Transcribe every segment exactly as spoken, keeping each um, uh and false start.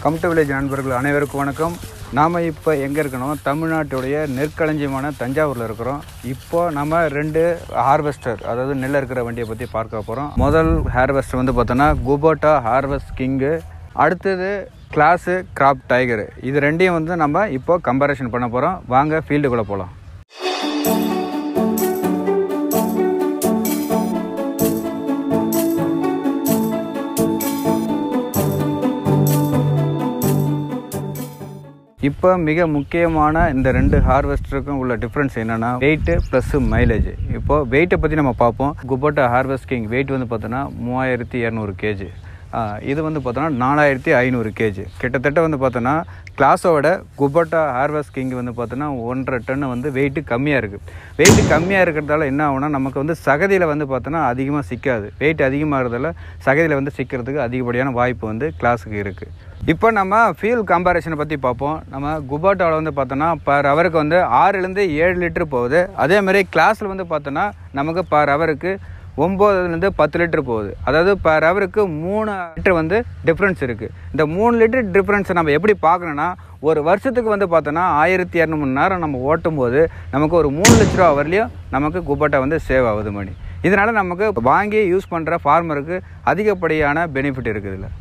Come to village நண்பர்கள் அனைவருக்கும் வணக்கம். நாம் இப்போ எங்கே இருக்கணும்? தமிழ்நாட்டுடைய நெற்களஞ்சியமான தஞ்சாவூரில் இருக்கிறோம். இப்போ நம்ம ரெண்டு ஹார்வெஸ்டர், அதாவது நெல் இருக்கிற வண்டியை பற்றி பார்க்க போகிறோம். முதல் ஹார்வெஸ்டர் வந்து பார்த்தோன்னா குபோட்டா ஹார்வெஸ்ட் கிங்கு, அடுத்தது கிளாஸு கிராப் டைகரு. இது ரெண்டையும் வந்து நம்ம இப்போ கம்பேரிஷன் பண்ண போகிறோம். வாங்க ஃபீல்டுக்குள்ளே போகலாம். இப்போ மிக முக்கியமான இந்த ரெண்டு ஹார்வெஸ்டருக்கும் உள்ள டிஃப்ரென்ஸ் என்னென்னா வெயிட்டு ப்ளஸ் மைலேஜ். இப்போது வெயிட்டை பற்றி நம்ம பார்ப்போம். குபோட்டா ஹார்வெஸ்ட் கிங் வெயிட் வந்து பார்த்தோன்னா மூவாயிரத்தி இரநூறு கேஜி, இது வந்து பார்த்தோன்னா நாலாயிரத்தி ஐநூறு கேஜி. கிட்டத்தட்ட வந்து பார்த்தோன்னா கிளாஸோட குபோட்டா ஹார்வெஸ்ட் கிங் வந்து பார்த்தோன்னா ஒன்றரை டன்னு வந்து வெயிட்டு கம்மியாக இருக்குது. வெயிட்டு கம்மியாக இருக்கிறதால என்ன ஆகுனா நமக்கு வந்து சகதியில் வந்து பார்த்தோன்னா அதிகமாக சிக்காது. வெயிட் அதிகமாகிறதால சகதியில் வந்து சிக்கிறதுக்கு அதிகப்படியான வாய்ப்பு வந்து கிளாஸுக்கு இருக்குது. இப்போ நம்ம ஃபியூல் கம்பேரிஷனை பற்றி பார்ப்போம். நம்ம குபோட்டாவில் வந்து பார்த்தோன்னா பர் ஹவருக்கு வந்து ஆறுலேருந்து ஏழு லிட்டரு போகுது. அதேமாதிரி கிளாஸில் வந்து பார்த்தோன்னா நமக்கு பர் ஹவருக்கு ஒம்போதுலேருந்து பத்து லிட்டர் போகுது. அதாவது பர் ஹவருக்கு மூணு லிட்டர் வந்து டிஃப்ரென்ஸ் இருக்குது. இந்த மூணு லிட்டர் டிஃப்ரென்ஸை நம்ம எப்படி பார்க்கணுன்னா, ஒரு வருஷத்துக்கு வந்து பார்த்தோன்னா ஆயிரத்தி இரநூறு மணி நேரம் நம்ம ஓட்டும் போது நமக்கு ஒரு மூணு லட்ச ரூபா வரலையும் நமக்கு குபோட்டா வந்து சேவ் ஆகுது மணி. இதனால் நமக்கு வாங்கி யூஸ் பண்ணுற ஃபார்மருக்கு அதிகப்படியான பெனிஃபிட் இருக்குது. இல்லை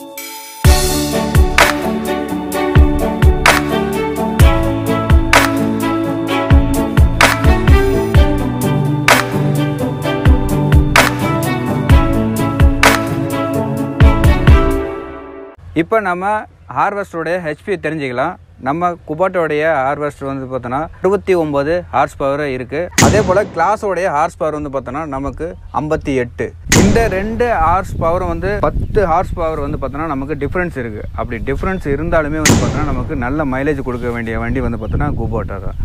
இப்போ நம்ம ஹார்வெஸ்டருடைய ஹெச்பி தெரிஞ்சுக்கலாம். நம்ம குபோட்டாவுடைய ஹார்வெஸ்டர் வந்து பார்த்தோன்னா இருபத்தி ஒம்பது ஹார்ஸ் பவர் இருக்குது. அதே போல் கிளாஸோடைய ஹார்ஸ் பவர் வந்து பார்த்தோன்னா நமக்கு ஐம்பத்தி எட்டு. இந்த ரெண்டு ஹார்ஸ் பவரும் வந்து பத்து ஹார்ஸ் பவர் வந்து பார்த்தோன்னா நமக்கு டிஃப்ரென்ஸ் இருக்குது. அப்படி டிஃப்ரென்ஸ் இருந்தாலுமே வந்து பார்த்தோன்னா நமக்கு நல்ல மைலேஜ் கொடுக்க வேண்டிய வண்டி வந்து பார்த்தோன்னா குபோட்டா தான்.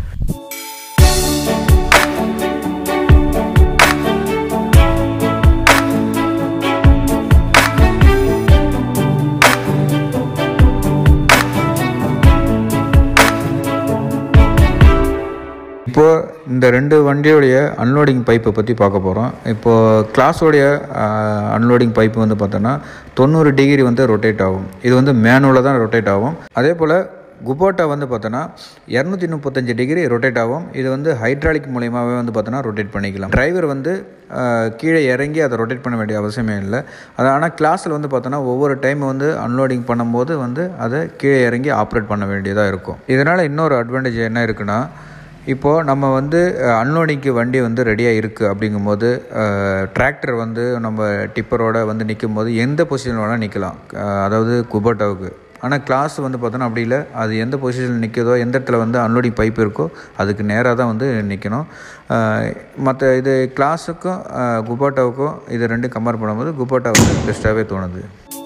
இப்போது இந்த ரெண்டு வண்டியோடைய அன்லோடிங் பைப்பை பற்றி பார்க்க போகிறோம். இப்போது கிளாஸோடைய அன்லோடிங் பைப்பு வந்து பார்த்தோன்னா தொண்ணூறு டிகிரி வந்து ரொட்டேட் ஆகும். இது வந்து மேனுவலாக தான் ரொட்டேட் ஆகும். அதே போல் குபோட்டா வந்து பார்த்தோன்னா இரநூத்தி முப்பத்தஞ்சு டிகிரி ரொட்டேட் ஆகும். இது வந்து ஹைட்ராலிக் மூலியமாகவே வந்து பார்த்தோன்னா ரொட்டேட் பண்ணிக்கலாம். டிரைவர் வந்து கீழே இறங்கி அதை ரொட்டேட் பண்ண வேண்டிய அவசியமே இல்லை. அது ஆனால் கிளாஸில் வந்து பார்த்தோன்னா ஒவ்வொரு டைம் வந்து அன்லோடிங் பண்ணும்போது வந்து அதை கீழே இறங்கி ஆப்ரேட் பண்ண வேண்டியதாக இருக்கும். இதனால் இன்னொரு அட்வான்டேஜ் என்ன இருக்குன்னா, இப்போது நம்ம வந்து அன்லோடிங்க்கு வண்டி வந்து ரெடியாக இருக்குது அப்படிங்கும்போது டிராக்டர் வந்து நம்ம டிப்பரோட வந்து நிற்கும் போது எந்த பொசிஷனில் வேணால் நிற்கலாம், அதாவது குபோட்டாவுக்கு. ஆனால் கிளாஸ் வந்து பார்த்தோன்னா அப்படி இல்லை. அது எந்த பொசிஷனில் நிற்குதோ, எந்த இடத்துல வந்து அன்லோடிங் பைப் இருக்கோ அதுக்கு நேராக தான் வந்து நிற்கணும். மற்ற இது கிளாஸுக்கும் குபோட்டாவுக்கும் இது ரெண்டும் கம்பேர் பண்ணும்போது குபோட்டா வந்து பெஸ்ட்டாகவே தோணுது.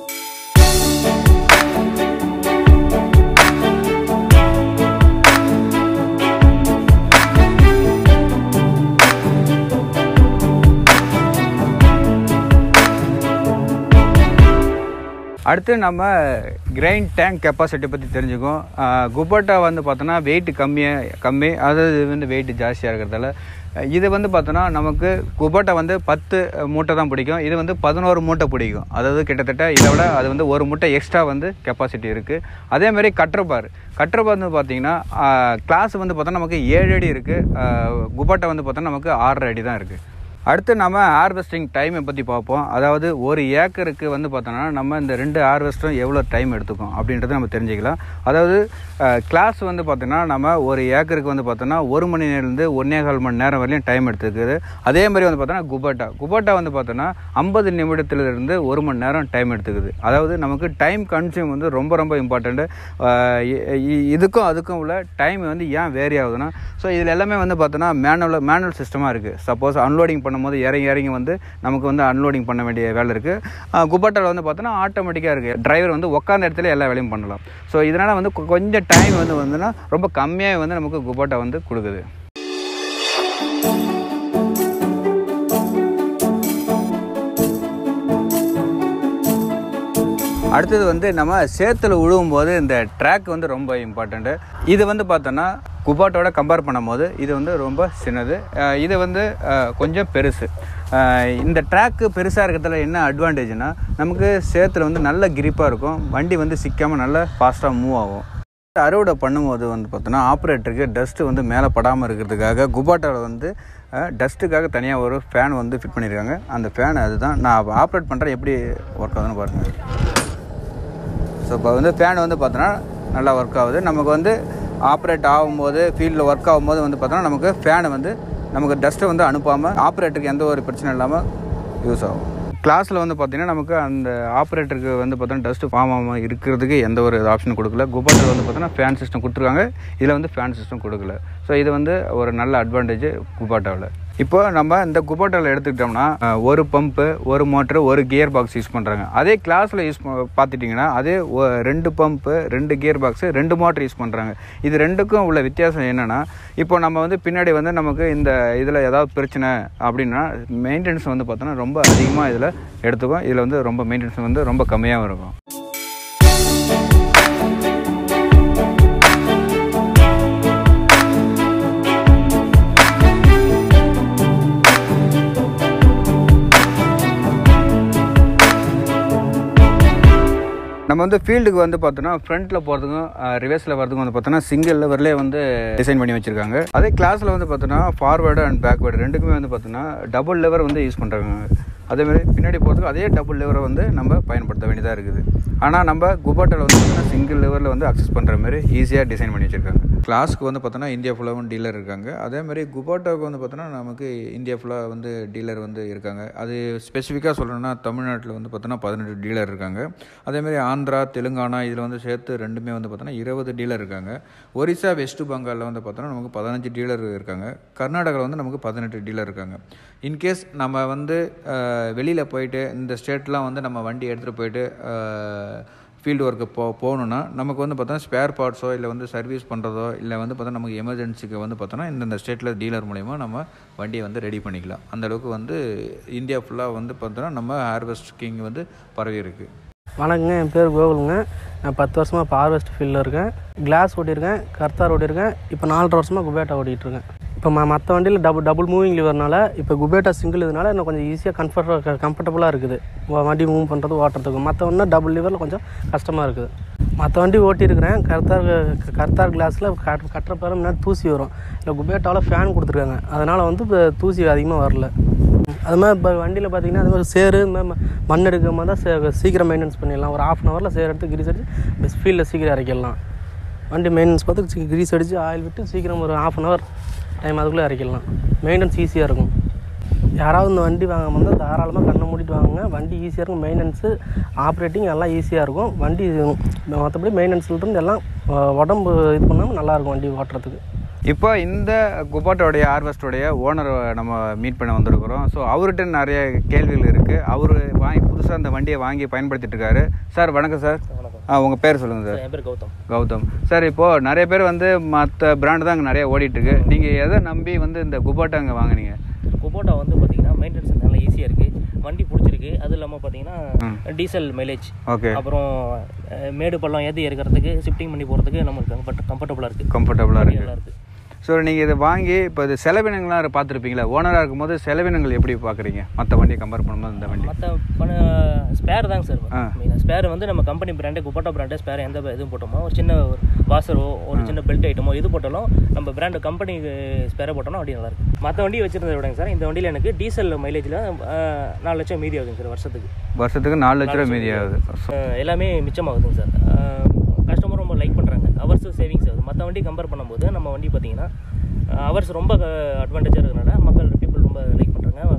அடுத்து நம்ம கிரைன் டேங்க் கெப்பாசிட்டி பற்றி தெரிஞ்சுக்கோம். குபோட்டா வந்து பார்த்தோன்னா வெயிட் கம்மியாக கம்மி அதாவது இது வந்து வெயிட் ஜாஸ்தியாக இருக்கிறதால இது வந்து பார்த்தோன்னா நமக்கு குபோட்டா வந்து பத்து மூட்டை தான் பிடிக்கும். இது வந்து பதினோரு மூட்டை பிடிக்கும். அதாவது கிட்டத்தட்ட இதை விட அது வந்து ஒரு மூட்டை எக்ஸ்ட்ரா வந்து கெப்பாசிட்டி இருக்குது. அதேமாதிரி கட்டர்பார் கட்டர்பார் வந்து பார்த்திங்கன்னா கிளாஸ் வந்து பார்த்தோன்னா நமக்கு ஏழு அடி இருக்குது. குபோட்டா வந்து பார்த்தோன்னா நமக்கு ஆறரை அடி தான் இருக்குது. அடுத்து நம்ம ஹார்வெஸ்டிங் டைமை பற்றி பார்ப்போம். அதாவது ஒரு ஏக்கருக்கு வந்து பார்த்தோன்னா நம்ம இந்த ரெண்டு ஹார்வெஸ்டரும் எவ்வளோ டைம் எடுத்துக்கும் அப்படின்றத நம்ம தெரிஞ்சுக்கலாம். அதாவது கிளாஸ் வந்து பார்த்தோன்னா நம்ம ஒரு ஏக்கருக்கு வந்து பார்த்தோன்னா ஒரு மணி நேரம்லேருந்து ஒன்றே கால் மணி நேரம் வரையும் டைம் எடுத்துக்குது. அதே மாதிரி வந்து பார்த்தோன்னா குபோட்டா குபோட்டா வந்து பார்த்தோன்னா ஐம்பது நிமிடத்துலேருந்து ஒரு மணி நேரம் டைம் எடுத்துக்குது. அதாவது நமக்கு டைம் கன்சியூம் வந்து ரொம்ப ரொம்ப இம்பார்ட்டண்ட்டு. இதுக்கும் அதுக்கும் உள்ள டைம் வந்து ஏன் வேரி ஆகுதுன்னா, ஸோ இதில் எல்லாமே வந்து பார்த்தோன்னா மேனுவல் மேனுவல் சிஸ்டமாக இருக்குது. சப்போஸ் அன்லோடிங் பண்ணும்போது இறங்கி இறங்கி வந்து நமக்கு வந்து அன்லோடிங் பண்ண வேண்டிய வேலை இருக்குது. குபோட்டாவில் வந்து பார்த்தோன்னா ஆட்டோமேட்டிக்காக இருக்குது. டிரைவர் வந்து உட்காந்த இடத்துல எல்லா வேலையும் பண்ணலாம். ஸோ இதனால் வந்து கொஞ்சம் டைம் வந்து வந்துன்னா ரொம்ப கம்மியாக வந்து நமக்கு குபோட்டா வந்து கொடுக்குது. அடுத்தது வந்து நம்ம சேத்துல உழுவும் போது இந்த ட்ராக் வந்து ரொம்ப இம்பார்ட்டண்ட்டு. இது வந்து பார்த்தோன்னா குபாட்டாவோட கம்பேர் பண்ணும்போது இது வந்து ரொம்ப சின்னது. இது வந்து கொஞ்சம் பெருசு. இந்த ட்ராக்கு பெருசாக இருக்கிறதுல என்ன அட்வான்டேஜ்னால் நமக்கு சேத்துல வந்து நல்ல கிரிப்பாக இருக்கும், வண்டி வந்து சிக்காமல் நல்லா ஃபாஸ்ட்டாக மூவ் ஆகும். அறுவடை பண்ணும்போது வந்து பார்த்தோன்னா ஆப்ரேட்டருக்கு டஸ்ட்டு வந்து மேலே படாமல் இருக்கிறதுக்காக குபாட்டாவில் வந்து டஸ்ட்டுக்காக தனியாக ஒரு ஃபேன் வந்து ஃபிட் பண்ணியிருக்காங்க. அந்த ஃபேன் அதுதான் நான் ஆப்ரேட் பண்ணுறேன், எப்படி ஒர்க் ஆகுதுன்னு பாருங்கள். ஸோ இப்போ வந்து ஃபேன் வந்து பார்த்தோன்னா நல்லா ஒர்க் ஆகுது. நமக்கு வந்து ஆப்ரேட் ஆகும்போது ஃபீல்டில் ஒர்க் ஆகும்போது வந்து பார்த்தோன்னா நமக்கு ஃபேனை வந்து நமக்கு டஸ்ட்டை வந்து அனுப்பாமல் ஆப்ரேட்டருக்கு எந்த ஒரு பிரச்சனை இல்லாமல் யூஸ் ஆகும். கிளாஸில் வந்து பார்த்திங்கன்னா நமக்கு அந்த ஆப்ரேட்டருக்கு வந்து பார்த்தோன்னா டஸ்ட்டு ஃபார்ம் ஆகாமல் இருக்கிறதுக்கு எந்த ஒரு ஆப்ஷன் கொடுக்கல. குபாட்டாவில் வந்து பார்த்தோன்னா ஃபேன் சிஸ்டம் கொடுத்துருக்காங்க, இதில் வந்து ஃபேன் சிஸ்டம் கொடுக்கல. ஸோ இது வந்து ஒரு நல்ல அட்வான்டேஜ் குபாட்டாவில். இப்போ நம்ம இந்த குபாட்டாவில் எடுத்துக்கிட்டோம்னா ஒரு பம்பு, ஒரு மோட்ரு, ஒரு கியர் பாக்ஸ் யூஸ் பண்ணுறாங்க. அதே கிளாஸில் யூஸ் பார்த்துட்டிங்கன்னா அதே ரெண்டு பம்பு, ரெண்டு கியர் பாக்ஸு, ரெண்டு மோட்ரு யூஸ் பண்ணுறாங்க. இது ரெண்டுக்கும் உள்ள வித்தியாசம் என்னென்னா, இப்போ நம்ம வந்து பின்னாடி வந்து நமக்கு இந்த இதில் ஏதாவது பிரச்சனை அப்படின்னா மெயின்டெனன்ஸ் வந்து பார்த்தோன்னா ரொம்ப அதிகமாக இதில் எடுத்துக்கும். இதில் வந்து ரொம்ப மெயின்டெனன்ஸ் வந்து ரொம்ப கம்மியாகவும் இருக்கும். நம்ம வந்து ஃபீல்டுக்கு வந்து பார்த்தோன்னா ஃப்ரண்ட்டில் போகிறதுக்கும் ரிவர்ஸில் வரதுக்கும் வந்து பார்த்தோன்னா சிங்கிள் லெவர்லேயே வந்து டிசைன் பண்ணி வச்சுருக்காங்க. அதே கிளாஸில் வந்து பார்த்தோன்னா ஃபார்வேர்டு அண்ட் பேக்வேர்டு ரெண்டுக்குமே வந்து பார்த்தோன்னா டபுள் லெவர் வந்து யூஸ் பண்ணுறாங்க. அதேமாதிரி பின்னாடி போகிறதுக்கு அதே டபுள் லெவரை வந்து நம்ம பயன்படுத்த வேண்டியதாக இருக்குது. ஆனால் நம்ம குபாட்டாவில் வந்து பார்த்தோன்னா சிங்கிள் லெவரில் வந்து அக்சஸ் பண்ணுற மாதிரி ஈஸியாக டிசைன் பண்ணி வச்சுருக்காங்க. கிளாஸுக்கு வந்து பார்த்தோன்னா இந்தியா ஃபுல்லாகவும் டீலர் இருக்காங்க. அதேமாதிரி குபாட்டாவுக்கு வந்து பார்த்தோன்னா நமக்கு இந்தியா ஃபுல்லாக வந்து டீலர் வந்து இருக்காங்க. அது ஸ்பெசிஃபிக்காக சொல்லணும்னா தமிழ்நாட்டில் வந்து பார்த்தோன்னா பதினெட்டு டீலர் இருக்காங்க. அதேமாதிரி ஆந்திரா, தெலுங்கானா இதில் வந்து சேர்த்து ரெண்டுமே வந்து பார்த்தோன்னா இருபது டீலர் இருக்காங்க. ஒரிசா, வெஸ்ட் பெங்காலில் வந்து பார்த்தோன்னா நமக்கு பதினஞ்சு டீலர் இருக்காங்க. கர்நாடகாவில் வந்து நமக்கு பதினெட்டு டீலர் இருக்காங்க. இன்கேஸ் நம்ம வந்து வெளியில் போயிட்டு இந்த ஸ்டேட்லாம் வந்து நம்ம வண்டி எடுத்துகிட்டு போயிட்டு ஃபீல்டு ஒர்க்கு போ போகணுன்னா நமக்கு வந்து பார்த்தோன்னா ஸ்பேர் பார்ட்ஸோ இல்லை வந்து சர்வீஸ் பண்ணுறதோ இல்லை வந்து பார்த்தோன்னா நமக்கு எமர்ஜென்சிக்கு வந்து பார்த்தோன்னா இந்தந்த ஸ்டேட்டில் டீலர் மூலிமா நம்ம வண்டியை வந்து ரெடி பண்ணிக்கலாம். அந்தளவுக்கு வந்து இந்தியா ஃபுல்லாக வந்து பார்த்தோன்னா நம்ம ஹார்வெஸ்ட் கிங் வந்து பரவி இருக்குது. வணக்கங்க, என் பேர் கோகுலுங்க. நான் பத்து வருஷமாக இப்போ ஹார்வெஸ்ட் ஃபீல்டில் இருக்கேன். கிளாஸ் ஓட்டியிருக்கேன், கர்த்தார் ஓட்டியிருக்கேன். இப்போ நாலரை வருஷமாக குபேட்டா ஓட்டிகிட்ருக்கேன். இப்போ ம மற்ற வண்டியில் டபுள் டபுள் மூவிங் லிவர்னால இப்போ குபேட்டா சிங்கிள் இதனால இன்னும் கொஞ்சம் ஈஸியாக கம்ஃபர்ட் கம்ஃபர்டபுளாக இருக்குது வண்டி மூவ் பண்ணுறது, ஓட்டுறதுக்கு. மற்ற ஒன்றா டபுள் லிவரில் கொஞ்சம் கஷ்டமாக இருக்குது. மற்ற வண்டி ஓட்டியிருக்கிறேன். கர்த்தார் கர்த்தார் கிளாஸில் கட் கட்டுற பேர முன்னாடி தூசி வரும். இல்லை குபேட்டாவில் ஃபேன் கொடுத்துருக்காங்க, அதனால் வந்து இப்போ தூசி அதிகமாக வரல. அது மாதிரி இப்போ வண்டியில் பார்த்திங்கன்னா அது மாதிரி சேரு இந்த மாதிரி மண் எடுக்கிற மாதிரி தான் சே சீக்கிரம் மெயின்டெனன்ஸ் பண்ணிடலாம். ஒரு ஆஃப் அன் ஹவரில் சேர் எடுத்து கிரீஸ் அடித்து ஃபீல்டில் சீக்கிரம் இறக்கிடலாம். வண்டி மெயின்டெனன்ஸ் பார்த்து கிரீஸ் அடித்து ஆயில் விட்டு சீக்கிரம் ஒரு ஆஃப் அன் ஹவர் டைம் அதுக்குள்ளே இறக்கிடலாம். மெயின்டெனன்ஸ் ஈஸியாக இருக்கும். யாராவது இந்த வண்டி வாங்க வந்தால் தாராளமாக கண்ணை மூடிட்டு வாங்க. வண்டி ஈஸியாக இருக்கும். மெயின்டெனன்ஸு, ஆப்ரேட்டிங் எல்லாம் ஈஸியாக இருக்கும். வண்டி மற்றபடி மெயின்டெனன்ஸ்லேருந்து எல்லாம் உடம்பு இது பண்ணாமல் நல்லாயிருக்கும் வண்டி ஓட்டுறதுக்கு. இப்போ இந்த குபாட்டாவுடைய ஹார்வெஸ்டோடைய ஓனரை நம்ம மீட் பண்ண வந்திருக்கிறோம். ஸோ அவர்கிட்ட நிறைய கேள்விகள் இருக்குது. அவர் வாங்கி புதுசாக அந்த வண்டியை வாங்கி பயன்படுத்திட்டு இருக்காரு. சார் வணக்கம் சார். ஆ உங்கள் பேர் சொல்லுங்கள் சார். என் பேர் கௌதம். கௌதம் சார், இப்போது நிறைய பேர் வந்து மற்ற பிராண்டு தான் அங்கே நிறைய ஓடிட்டுருக்கு. நீங்கள் எதை நம்பி வந்து இந்த குபாட்டா அங்கே வாங்கினீங்க? குபாட்டா வந்து பார்த்தீங்கன்னா மெயின்டெனன்ஸ் நல்லா ஈஸியாக இருக்குது, வண்டி பிடிச்சிருக்கு. அது இல்லாமல் பார்த்தீங்கன்னா டீசல் மைலேஜ், ஓகே, அப்புறம் மேடு பள்ளம் ஏற்றி இருக்கிறதுக்கு ஷிஃப்டிங் பண்ணி போகிறதுக்கு நமக்கு கம்ஃபர்ட் கம்ஃபர்டபுளாக இருக்குது கம்ஃபர்டபுளாக இருக்குது நல்லா இருக்குது. ஸோ நீங்கள் இதை வாங்கி இப்போ இது செலவினங்கள்லாம் பார்த்துருப்பீங்களா? ஓனராக இருக்கும்போது செலவினங்கள் எப்படி பார்க்குறீங்க மற்ற வண்டியை கம்பேர் பண்ணும்போது? இந்த வண்டி மற்ற ஸ்பேர் தாங்க சார் மெயினாக. ஸ்பேர் வந்து நம்ம company brand Kubota brand spare எந்த இதுவும் போட்டோமோ, ஒரு சின்ன ஒரு வாசரோ ஒரு சின்ன பெல்ட் ஐட்டமோ இது போட்டாலும் நம்ம பிராண்டு கம்பெனி ஸ்பேரை போட்டோம்னா வண்டி நல்லாயிருக்கும். மற்ற வண்டி வச்சுருந்ததை விடங்க சார் இந்த வண்டியில் எனக்கு டீசல் மைலேஜில் நாலு லட்சம் மீதி ஆகுதுங்க சார். வருஷத்துக்கு வருஷத்துக்கு நாலு லட்ச ரூபா மீதி ஆகுது. எல்லாமே மிச்சமாகுதுங்க சார். கஸ்டமர் ரொம்ப லைக் பண்ணுறாங்க. ஹவர்ஸ் சேவிங்ஸ் ஆகுது. மற்ற வண்டி கம்பேர் பண்ணும்போது நம்ம வண்டி பார்த்தீங்கன்னா ஹவர்ஸ் ரொம்ப அட்வான்டேஜாக இருக்கிறனால மக்கள் பீப்புள் ரொம்ப லைக் பண்ணுறாங்க.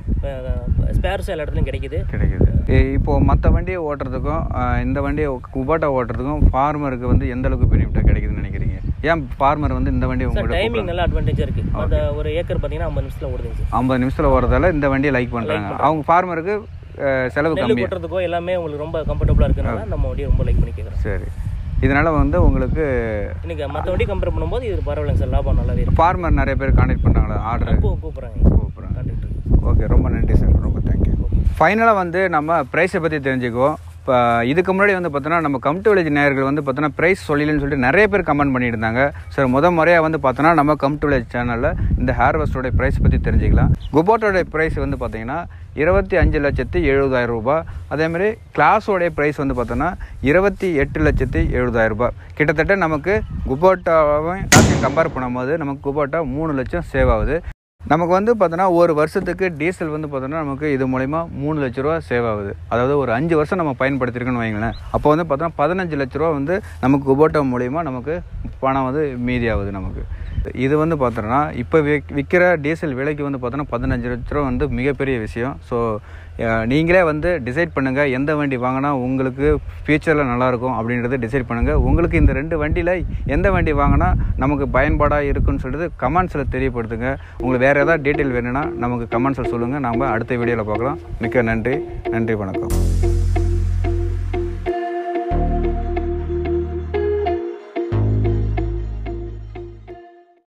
ஸ்பேர்ஸ் எல்லா இடத்துலையும் கிடைக்குது கிடைக்குது இப்போது மற்ற வண்டியை ஓட்டுறதுக்கும் இந்த வண்டியை குபாட்டா ஓட்டுறதுக்கும் ஃபார்மருக்கு வந்து எந்த அளவுக்கு பெனிஃபிட்டாக கிடைக்குதுன்னு நினைக்கிறீங்க? ஏன் ஃபார்மர் வந்து இந்த வண்டி உங்களோட டைமிங் நல்லா அட்வான்டேஜாக இருக்குது. அந்த ஒரு ஏக்கர் பார்த்தீங்கன்னா ஐம்பது நிமிஷத்தில் ஓடுதுங்க சார். ஐம்பது நிமிஷத்தில் ஓடுறதால இந்த வண்டியை லைக் பண்ணுறாங்க. அவங்க ஃபார்மருக்கு செலவு கம்மி ஓட்டுறதுக்கோ எல்லாமே உங்களுக்கு ரொம்ப கம்ஃபர்டபுளாக இருக்கிறனால நம்ம வண்டியை ரொம்ப லைக் பண்ணி கேட்குறோம். சரி, இதனால் வந்து உங்களுக்கு இன்னைக்கு மற்ற வண்டி கம்பேர் பண்ணும்போது இது பரவாயில்லைங்க சார், லாபம் நல்லாவே இருக்குது. ஃபார்மர் நிறைய பேர் கான்டாக்ட் பண்ணுறாங்களா? ஆர்டர் கூப்பிட்றாங்க கூப்பிட்றாங்க கான்டாக்ட். ஓகே, ரொம்ப நன்றி சார், ரொம்ப தேங்க்யூ. ஃபைனலாக வந்து நம்ம ப்ரைஸை பற்றி தெரிஞ்சுக்குவோம். இப்போ இதுக்கு முன்னாடி வந்து பார்த்தோன்னா நம்ம கம் டு வில்லேஜ் நேயர்கள் வந்து பார்த்தோன்னா ப்ரைஸ் சொல்லலன்னு சொல்லிட்டு நிறைய பேர் கமெண்ட் பண்ணிட்டு இருந்தாங்க. சார் முத முறையாக வந்து பார்த்தோன்னா நம்ம கம் டு வில்லேஜ் சேனலில் இந்த ஹேர்வெஸ்டோடைய ப்ரைஸ் பற்றி தெரிஞ்சுக்கலாம். குபோட்டாவோடைய ப்ரைஸ் வந்து பார்த்தீங்கன்னா இருபத்தி அஞ்சு லட்சத்தி எழுபதாயிரம் ரூபாய். அதேமாதிரி கிளாஸோடைய ப்ரைஸ் வந்து பார்த்தோன்னா இருபத்தி எட்டு லட்சத்தி எழுபதாயிரம் ரூபாய். கிட்டத்தட்ட நமக்கு குபோட்டாவையும் கிளாஸையும் கம்பேர் பண்ணும்போது நமக்கு குபோட்டா மூணு லட்சம் சேவ் ஆகுது. நமக்கு வந்து பார்த்தோன்னா ஒரு வருஷத்துக்கு டீசல் வந்து பார்த்தோன்னா நமக்கு இது மூலிமா மூணு லட்ச ரூபா சேவ் ஆகுது. அதாவது ஒரு அஞ்சு வருஷம் நம்ம பயன்படுத்திருக்கோன்னு வைங்களேன். அப்போ வந்து பார்த்தோன்னா பதினஞ்சு லட்ச ரூபா வந்து நமக்கு குபோட்டா மூலிமா நமக்கு பணம் வந்து மீதி ஆகுது நமக்கு. இது வந்து பார்த்தோன்னா இப்போ விக் விற்கிற டீசல் விலைக்கு வந்து பார்த்தோன்னா பதினஞ்சு லட்ச ரூபா வந்து மிகப்பெரிய விஷயம். ஸோ நீங்களே வந்து டிசைட் பண்ணுங்கள் எந்த வண்டி வாங்கினா உங்களுக்கு ஃபியூச்சரில் நல்லாயிருக்கும் அப்படின்றத டிசைட் பண்ணுங்கள். உங்களுக்கு இந்த ரெண்டு வண்டியில் எந்த வண்டி வாங்கினா நமக்கு பயன்பாடாக இருக்குன்னு சொல்லிட்டு கமெண்ட்ஸில் தெரியப்படுத்துங்க. உங்களுக்கு வேறு ஏதாவது டீட்டெயில் வேணும்னா நமக்கு கமெண்ட்ஸில் சொல்லுங்கள். நாம் அடுத்த வீடியோவில் பார்க்கலாம். மிக்க நன்றி. நன்றி, வணக்கம்.